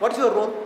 What is your role?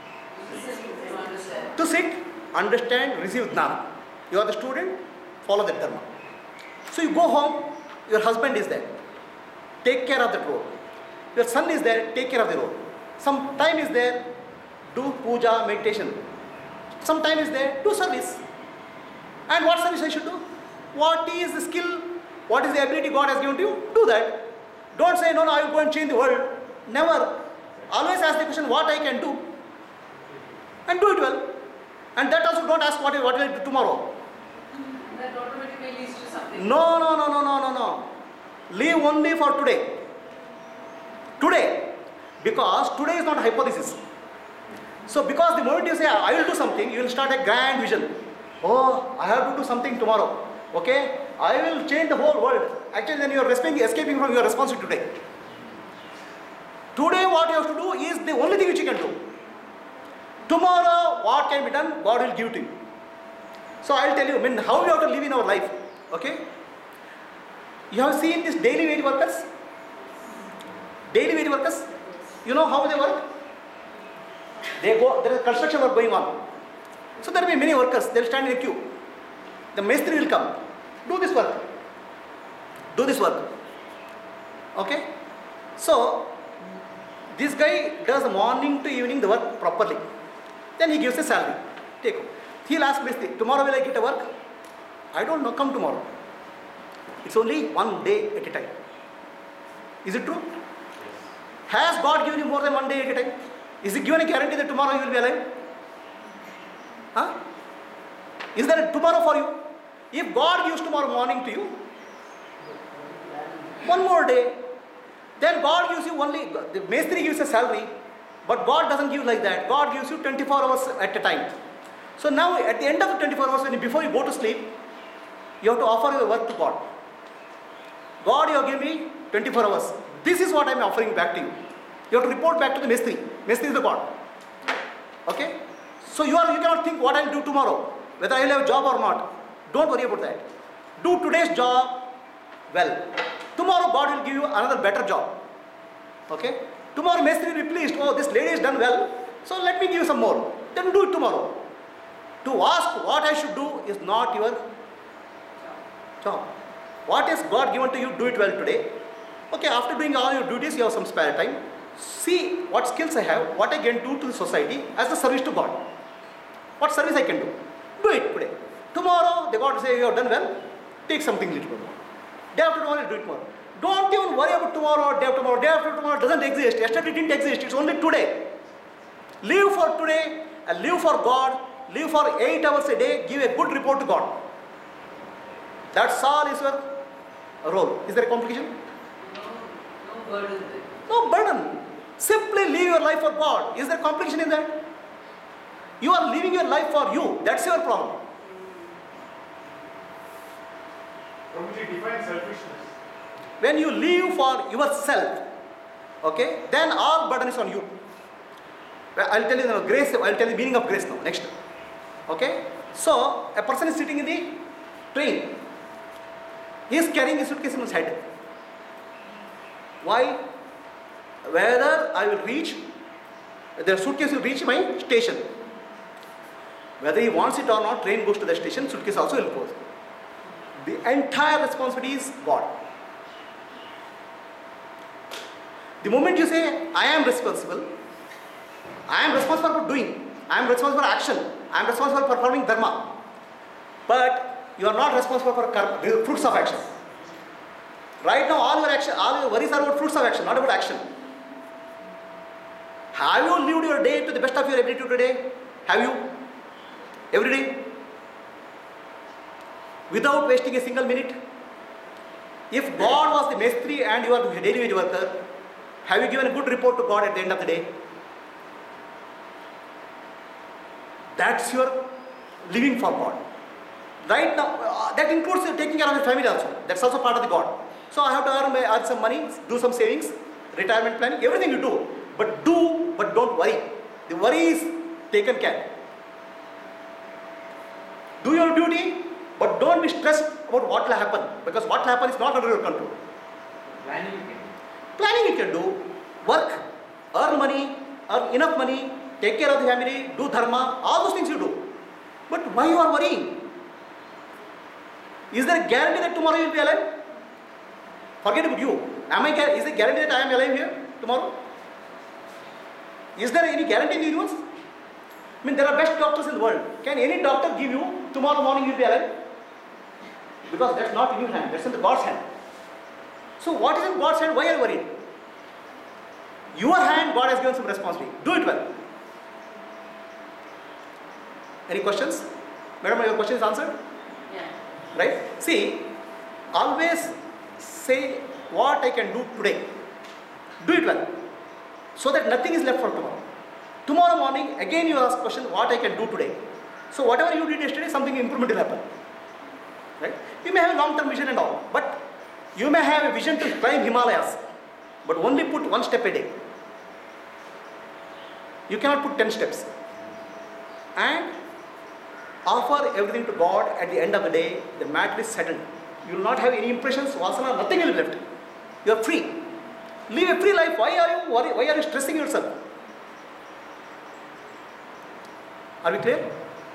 To sit, understand, receive jnana. You are the student, follow that dharma. So you go home, your husband is there. Take care of that role. Your son is there, take care of the role. Some time is there, do puja, meditation. Some time is there, do service. And what service I should do? What is the skill? What is the ability God has given to you? Do that. Don't say, no, I will go and change the world. Never. Always ask the question, what I can do. And do it well. And that also don't ask what will I do tomorrow. That automatically leads to something. No. Live only for today. Today. Because today is not a hypothesis. So because the moment you say, I will do something, you will start a grand vision. Oh, I have to do something tomorrow. Okay? I will change the whole world. Actually, then you are escaping from your responsibility today. Today what you have to do is the only thing which you can do. Tomorrow what can be done, God will give to you. So I will tell you, how we have to live in our life. Okay? You have seen these daily wage workers? Daily wage workers? You know how they work? They go, there is construction work going on. So there will be many workers, they will stand in a queue. The Mestri will come. Do this work. Do this work. Okay? So, this guy does morning to evening the work properly. Then he gives a salary. Take home. He'll ask Mestri, tomorrow will I get a work? I don't know, come tomorrow. It's only one day at a time. Is it true? Has God given you more than one day at a time? Is He given a guarantee that tomorrow you will be alive? Huh? Is there a tomorrow for you? If God gives tomorrow morning to you, one more day, then God gives you only, the Mestri gives a salary, but God doesn't give like that. God gives you 24 hours at a time. So now at the end of the 24 hours, before you go to sleep, you have to offer your work to God. God, you have given me 24 hours. This is what I am offering back to you. You have to report back to the Mestri. Mestri is the God. Okay? So you cannot think what I will do tomorrow, whether I will have a job or not. Don't worry about that. Do today's job well. Tomorrow God will give you another better job. Okay? Tomorrow Mestri will be pleased. Oh, this lady has done well, so let me give you some more. Then do it tomorrow. To ask what I should do is not your job. What is God given to you, do it well today. Okay, after doing all your duties, you have some spare time. See what skills I have, what I can do to the society as a service to God. What service I can do. Do it today. Tomorrow, the God will say, you have done well, take something little more. Day after tomorrow, do it more. Don't even worry about tomorrow, day after tomorrow. Day after tomorrow doesn't exist. Yesterday didn't exist. It's only today. Live for today and live for God. Live for 8 hours a day. Give a good report to God. That's all is your role. Is there a complication? No burden there. No burden. Simply live your life for God. Is there complication in that? You are living your life for you. That's your problem. Prabhuji, define selfishness. When you live for yourself, okay, then all burden is on you. I'll tell you the grace. I'll tell you the meaning of grace now. Next. Okay. So a person is sitting in the train. He is carrying a suitcase in his head. Why? Whether I will reach, the suitcase will reach my station. Whether he wants it or not, train goes to the station, suitcase also will go. The entire responsibility is God. The moment you say, I am responsible for doing, I am responsible for action, I am responsible for performing dharma. But you are not responsible for the fruits of action. Right now, all your worries are about fruits of action, not about action. Have you lived your day to the best of your ability today? Have you? Every day? Without wasting a single minute? If God was the Mestri and you are the daily wage worker, have you given a good report to God at the end of the day? That's your living for God. Right now, that includes taking care of your family also. That's also part of the God. So I have to earn some money, do some savings, retirement planning, everything you do. But don't worry. The worry is taken care. Do your duty, but don't be stressed about what will happen. Because what will happen is not under your control. Planning you can do. Planning you can do. Work, earn money, earn enough money, take care of the family, do dharma, all those things you do. But why you are worrying? Is there a guarantee that tomorrow you will be alive? Forget about you. Is there a guarantee that I am alive here tomorrow? Is there any guarantee in the universe? I mean, there are best doctors in the world. Can any doctor give you tomorrow morning you will be alive? Because that's not in your hand, that's in the God's hand. So what is in God's hand? Why are you worried? Your hand, God has given some responsibility. Do it well. Any questions? Madam, your question is answered? Yeah. Right? See, always say what I can do today. Do it well. So that nothing is left for tomorrow. Tomorrow morning, again you ask question, what I can do today. So whatever you did yesterday, something improvement will happen. Right? You may have a long-term vision and all, but you may have a vision to climb Himalayas, but only put one step a day. You cannot put 10 steps. And offer everything to God. At the end of the day, the matter is settled. You will not have any impressions, vasana, nothing will be left. You are free. Live a free life. Why are you worried? Why are you stressing yourself? Are we clear?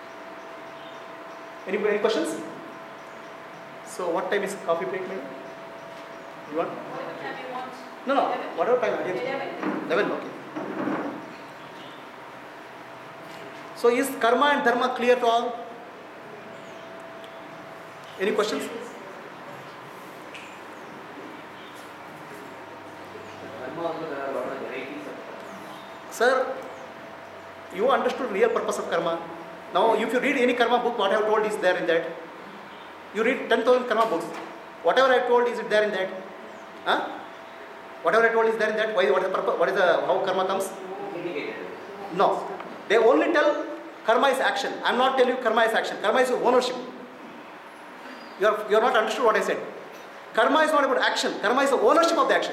Any questions? So what time is coffee break, maybe? You want? Whatever time you want. No. Whatever time. 11, okay. So is karma and dharma clear to all? Any questions? Sir, you understood real purpose of karma. Now if you read any karma book, what I have told is there in that. You read 10,000 karma books. Whatever I told, is it there in that? Huh? Whatever I told is there in that. What is the purpose? What is the how karma comes? No. They only tell karma is action. I am not telling you karma is action. Karma is ownership. You are not understood what I said. Karma is not about action. Karma is the ownership of the action.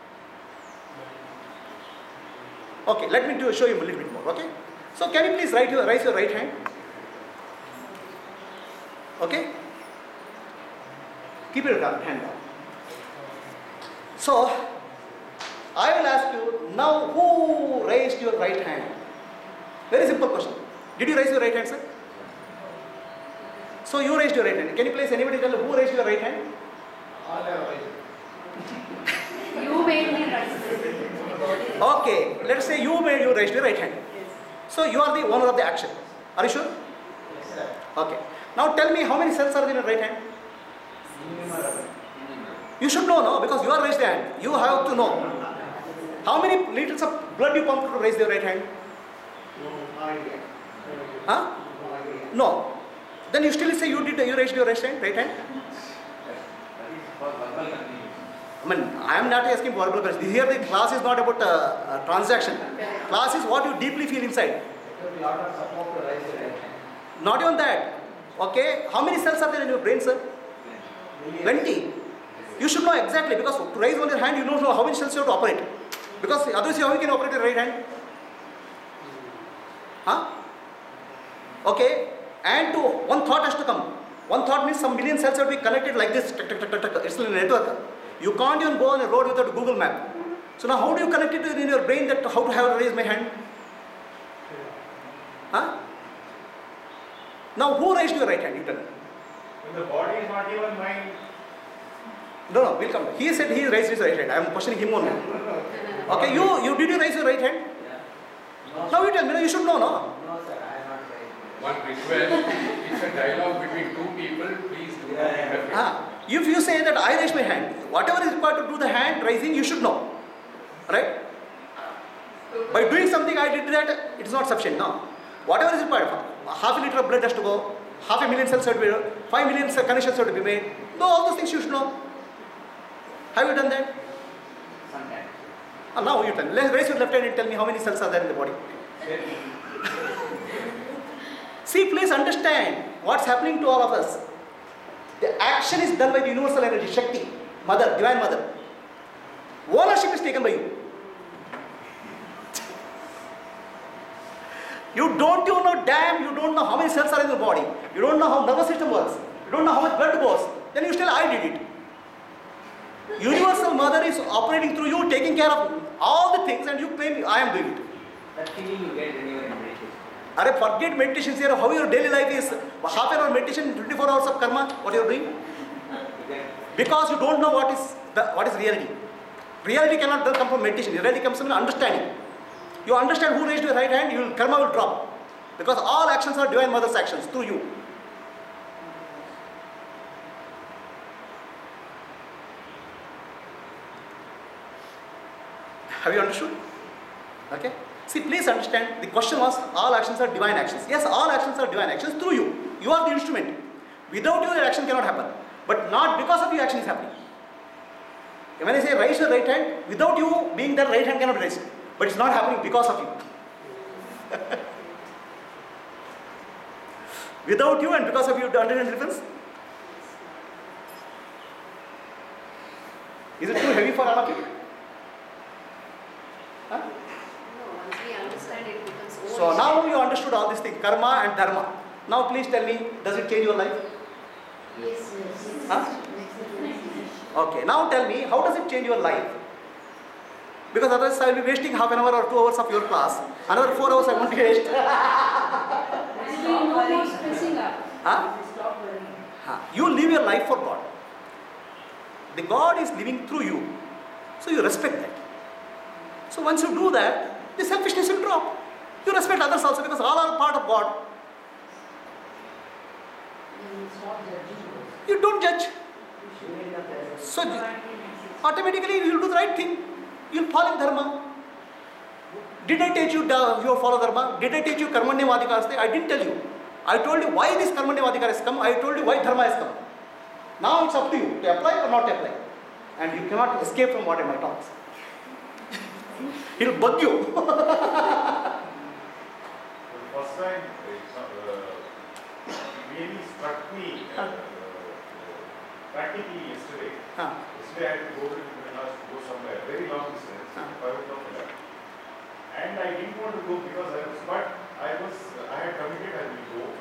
Okay, let me show you a little bit more. Okay. So can you please raise your right hand? Okay. Keep your hand down. So I will ask you now, who raised your right hand? Very simple question. Did you raise your right hand, sir? So you raised your right hand. Can you please anybody tell who raised your right hand? All have raised. You made me right. Okay, let's say you raised your right hand. So you are the owner of the action. Are you sure? Yes, sir. Okay. Now tell me how many cells are in your right hand? You should know, no? Because you are raised the hand. You have to know. How many liters of blood you pumped to raise your right hand? No idea. Huh? No idea. No. Then you still say you raised your right hand? I mean, I am not asking for verbal questions. Here the class is not about transaction. Class is what you deeply feel inside. There will be a lot of support to raise your right hand. Not even that. Okay. How many cells are there in your brain, sir? 20. You should know exactly, because to raise one your hand, you don't know how many cells you have to operate. Because otherwise, how you can operate your right hand? Huh? Okay. And to one thought has to come. One thought means some million cells have to be connected like this. It's a network. You can't even go on a road without a Google map. So now how do you connect it in your brain that how to have raise my hand? Huh? Now who raised your right hand? You tell me. When the body is not even mine. No, we'll come. He said he raised his right hand. I am questioning him only. Okay, did you raise your right hand? No, Now you tell me. No, you should know, no? no, sir, I have not raised. One request, it's a dialogue between two people, please do not interfere. If you say that I raise my hand, whatever is required to do the hand raising, you should know. Right? By doing something I did that, it is not sufficient. No. Whatever is required, half a liter of blood has to go, 500,000 cells have to be, 5 million connections have to be made. No, all those things you should know. Have you done that? Sometimes. Now you tell me. Let's raise your left hand and tell me how many cells are there in the body. See, please understand what's happening to all of us. The action is done by the universal energy, Shakti, Mother, Divine Mother. Ownership is taken by you. You don't even know, damn, you don't know how many cells are in your body. You don't know how nervous system works. You don't know how much blood goes. Then you still, I did it. Universal Mother is operating through you, taking care of all the things, and you claim I am doing it. That feeling you get when you are in meditation. Forget meditation here. How your daily life is half an hour meditation, 24 hours of karma. What you are doing? Because you don't know what is reality. Reality cannot come from meditation. Reality comes from understanding. You understand who raised your right hand, karma will drop. Because all actions are Divine Mother's actions through you. Have you understood? Okay. See, please understand, the question was, all actions are divine actions. Yes, all actions are divine actions through you. You are the instrument. Without you, the action cannot happen. But not because of you, action is happening. When I say raise your right hand, without you being that right hand cannot be raised. But it's not happening because of you. Without you and because of you, understand the difference? Is it too heavy for all of you? Huh? No, once we understand it becomes so So now you understood all these things, karma and dharma. Now please tell me, does it change your life? Yes, yes. Huh? Okay, now tell me, how does it change your life? Because otherwise I will be wasting half an hour or 2 hours of your class. Another 4 hours I won't waste. No more stressing up. Huh? Stop worrying. You live your life for God. The God is living through you. So you respect that. So once you do that, the selfishness will drop. You respect others also because all are part of God. Stop judging. You don't judge. So automatically you will do the right thing. You will fall in dharma. Did I teach you follow dharma? Did I teach you karmanyavadikar? I didn't tell you. I told you why this karmanyavadikar has come. I told you why dharma has come. Now it's up to you to apply or not to apply. And you cannot escape from what my talks. It will bug you. The first time it really struck me practically yesterday. Yesterday I had to go somewhere, very long distance, 5 o'clock. And I didn't want to go because I had committed I will go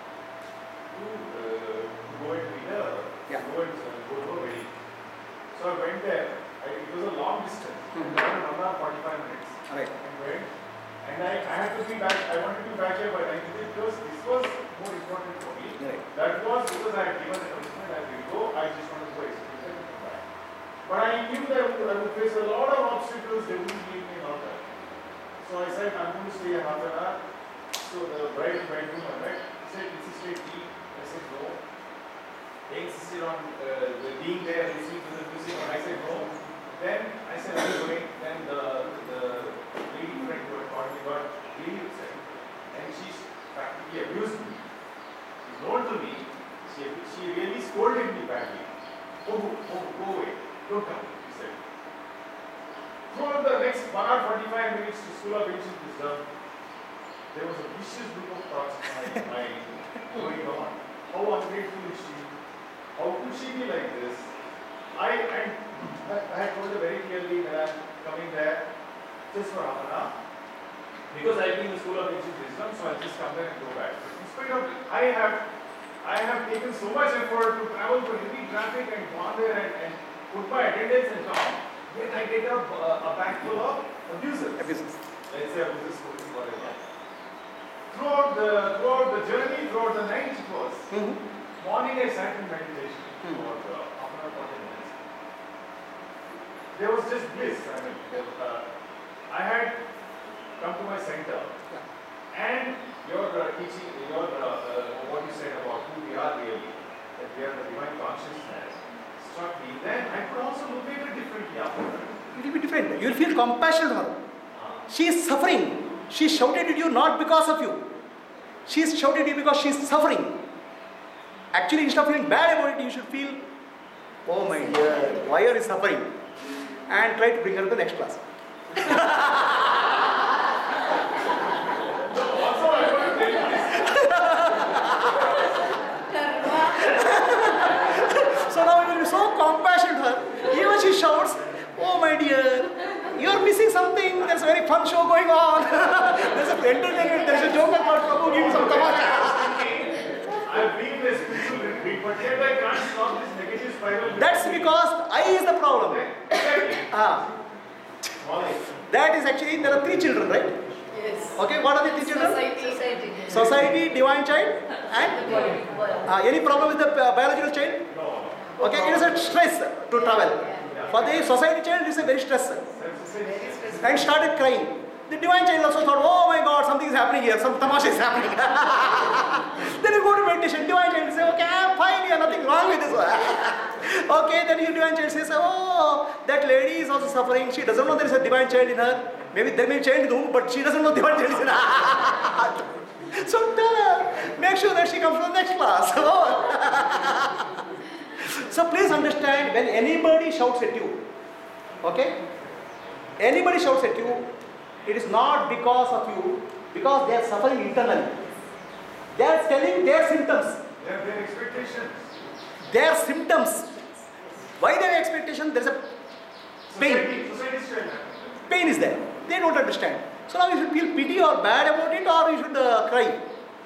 to go to a wedding. So I went there. It was a long distance. About 1 hour 45 minutes. Right. And I had to be back. I wanted to be back here by 9:30 because this was more important for me. Right. That was because I had given a commitment. I will go. I just wanted to go execute and come back. But I knew that I would face a lot of obstacles. They wouldn't leave me and all that. So I said, I'm going to stay a half an hour. So the bride went to my bed. He said, insisted tea. I said, no. They insisted on being there, listening to the music. And I said, no. Then I said, I'm going. Then the lady friend who had called me got really upset. And she practically abused me. She's known to me. She really scolded me badly. Go away. Don't come, she said. Throughout the next 1 hour 45 minutes to School of Ancient Wisdom, there was a vicious loop of thoughts in my mind going on. How ungrateful is she? How could she be like this? I had told her very clearly that I'm coming there just for half an hour. Because I've been in the School of Ancient Wisdom, so I'll just come there and go back. But in spite of it, I have taken so much effort to travel through heavy traffic and gone there and put my attendance and come. Yet I get a bag full of abusers. Let's say abusers, whatever. Throughout the journey, throughout the night it was. Morning I sat in meditation for half an hour, 40 minutes. There was just bliss. I had come to my center. And your teaching, what you said about who we are really, that we are the divine consciousness, struck me. Then I could also look at it differently after that. It will be different. You will feel compassion for her. She is suffering. She shouted at you not because of you. She is shouted at you because she is suffering. Actually, instead of feeling bad about it, you should feel, oh my dear, why are you suffering? And try to bring her to the next class. So now you will be so compassionate to her. Even she shouts, oh my dear, you are missing something. There's a very fun show going on. There's a entertainment. There's a joke about Prabhu giving some tamasha. I've been in a spiritual retreat, but yet I can't stop this negative spiral. That's because I is the problem. Exactly. That is actually, there are 3 children, right? Yes. Okay, what are the three children? Society. Society, divine child, and any problem with the biological child? No. Okay, it is a stress to travel. For the society child, it is a very stress. And started crying. The divine child also thought, oh my God, something is happening here, some tamasha is happening. Then you go to meditation, divine child say, okay, I'm fine, here, nothing wrong with this one. Okay, then your divine child says, oh, that lady is also suffering, she doesn't know there is a divine child in her. Maybe there may be a child in the womb, but she doesn't know divine child is in her. So tell her, make sure that she comes to the next class. So please understand, when anybody shouts at you, okay, anybody shouts at you, it is not because of you, because they are suffering internally. They are telling their symptoms. Their expectations. Their symptoms. Why their expectation? There is a pain. Society's child. Pain is there. They don't understand. So now you should feel pity or bad about it, or you should cry.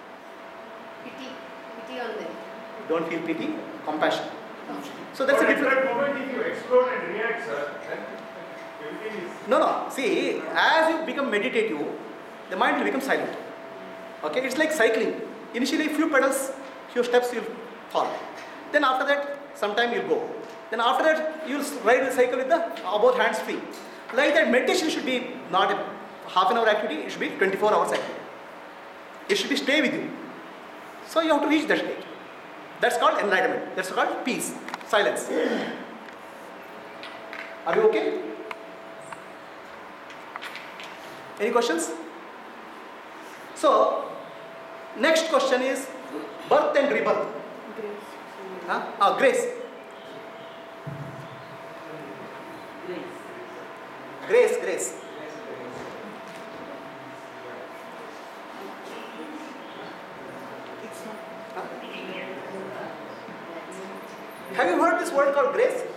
Pity on them. Don't feel pity, compassion. Okay. So that's But a at different. that moment, if you explode and react, sir, then everything is. No. See, as you become meditative, the mind will become silent. Okay, it's like cycling. Initially, few pedals, few steps, you'll fall. Then after that, sometime you'll go. Then after that, you'll ride the cycle with the both hands free. Like that, meditation should be not a half an hour activity, it should be 24 hours activity. It should be stay with you. So you have to reach that state. That's called enlightenment. That's called peace, silence. Are you okay? Any questions? So, next question is birth and rebirth. Grace. Grace. Have you heard this word called grace?